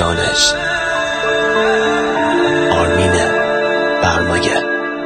دانش آرمین برمگه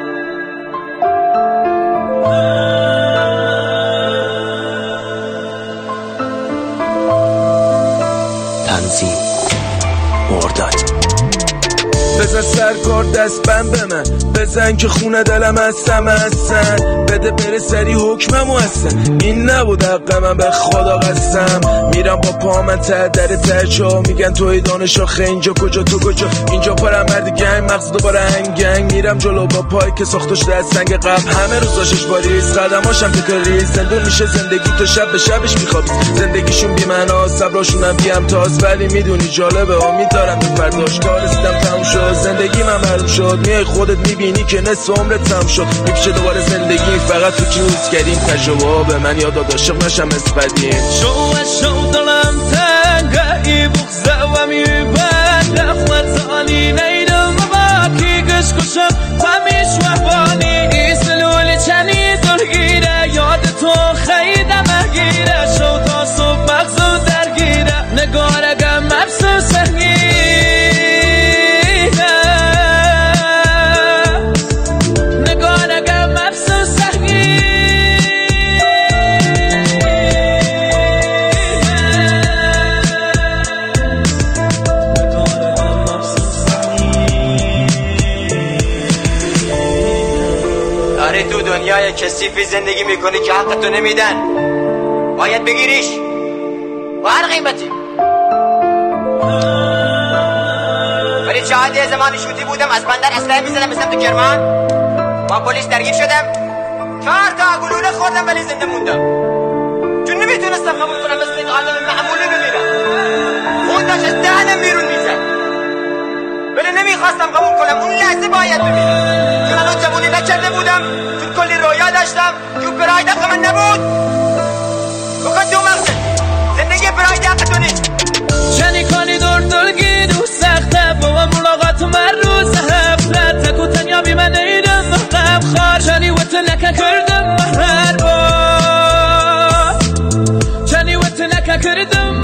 تنظیم مرداد. بزن سرکار دست بند به من، بزن که خونه دلم هستم هستن، بده بره سری حکممو هستن. این نبود حق من به خدا قسم. میرم با پا من ته در ترچا، میگن توی دانش آخه اینجا کجا تو کجا. اینجا پرم مرد گنگ مغز دوباره هنگنگ. میرم جلو با پای که ساختش در سنگ قبل، همه روزاشش باریز قدماشم تکریز. زنده میشه زندگی تو شب به شبش میخوابی. زندگیشون بی معنا صبراشونم بی امتاز، ولی میدونی جالبه امید دارم به فرداش. کار رسیدم تموم شد، زندگی من معلوم شد. میای خودت میبینی که نصف عمرت تموم شد. میکشه دوباره زندگی فقط تو کیوز کردیم. تجربه به من یاد عاشق نشم اسپدیم. شو دلم تنگه ای بغزه و میبند اخواتانی نیدم باکی گش کشم تمیش وحبانی. ای سلول چنی دلگیره یاد تو خیده مگیره. شو تا صبح مغزو درگیره نگارگم مبسوس سهگیره. تو دنیای کثیفی زندگی میکنی که حقتو نمیدن، باید بگیریش با هر قیمتی. ولی چه عادی زمانی شوتی بودم از بندر اسلحه میزدم مثل تو کرمان، با پلیس درگیر شدم 4 تا گلوله خوردم ولی زنده موندم، چون نمیتونستم قبول کنم مثل این آدم معمولی بمیرم. خون داشت از دهنم بیرون میزد ولی نمیخواستم قبول کنم اون لحظه باید بمیرم، چون الان جوونی نکرده بودم، چون کلی رویا داشتم که پراید حق من نبود. بکن تو مغزت زندگی پراید حق تو نیست. چنی کنی دلگیر و سخته با ملاقات من روز هفته. تکو تنیا بی من نیدم مقام خار چنی وقت نکه کردم هر بار. چنی وقت نکه کردم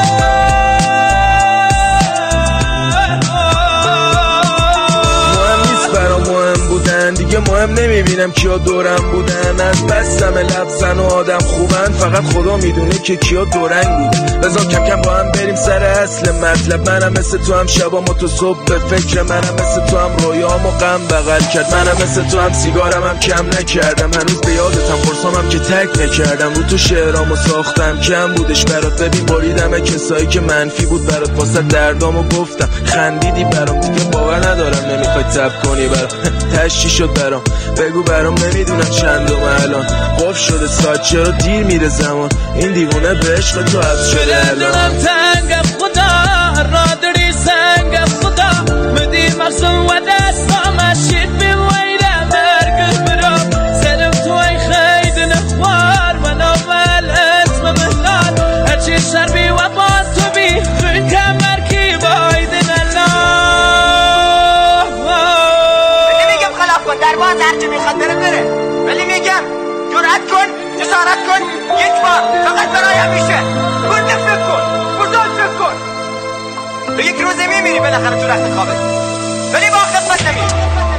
دیگه مهم نمیبینم کیا دورم بودن. از بستم لبزن و آدم خوبن، فقط خدا میدونه که کیا دورنگ بود. بذار کم کم با هم بریم سر اصل مطلب. منم مثل تو هم شبام و تو صبح به فکر منم مثل تو هم رویام و غم بغل کرد. منم مثل تو هم سیگارم هم کم نکردم، هنوز به یادتم فرسامم که تک نکردم. رو تو شعرامو ساختم کم بودش برات، ببین بریدم کسایی که منفی بود برات. واسه دردامو گفتم خندیدی برام، دیگه باور ندارم نمیخوای تب کنی برام. تشی شد برام بگو برام، نمیدونم چندم الان. قف شده ساعت چرا دیر میره زمان، این دیوونه به عشق تو حبس شده الان. دلم تنگ خدا را داری سنگ خدا مدی مغزم و دستام اشید بی ویده مرگ برام. سرم توی خید نخوار من اول اسم مهلان، هرچی شربی و باز تو بی خون کمر کی بایدن الله. در باز هرچی میخواد بره ولی میگم جرأت کن، جسارت کن، یک بار فقط برای همیشه. برده فکر کن، بزرگ فکر کن. تو یک روزه میمیری بالاخره تو رخت خوابت، ولی با خدمت نمیری.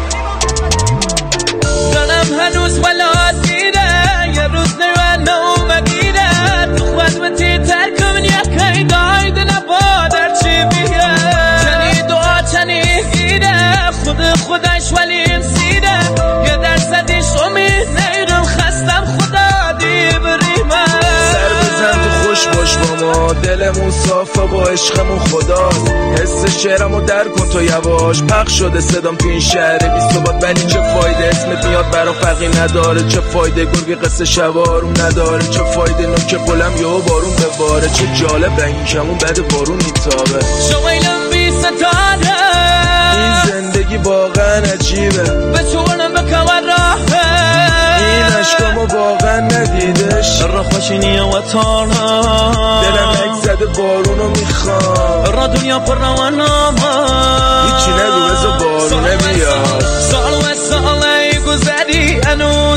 دلم هنوز ولاد گیره یه روز نو مگیره. تو خدمتی ترک من یکی داید نباد هرچی بیه. چنی دعا چنی گیره خودش ولی این سیده. یه درصدیش امید نیرم خستم خدا دی بریمه. سر بزن تو خوش باش با ما، دلمون صافه با عشقمون خداست. حس شعرمو در کن تو یواش، پخش شده صدام تو این شهر بی ثبات. ولی چه فایده اسمت میاد برا فرقی نداره. چه فایده گرگ قصه شوارون نداره. چه فایده نوک قلم یا بارون بباره. چه جالب رنگی کمون بعد بارون میتابه. شویلم بی ستاره این زندگی واقعا عجیبه، به چونم به کمر راهه. این عشقامو واقعا ندیدش. را خوشینی و تارها دلم یک زده بارونو میخوام. را دنیا پر روانامه هیچی نگو بذار بارونه بیاد. سال و ساله گذری انو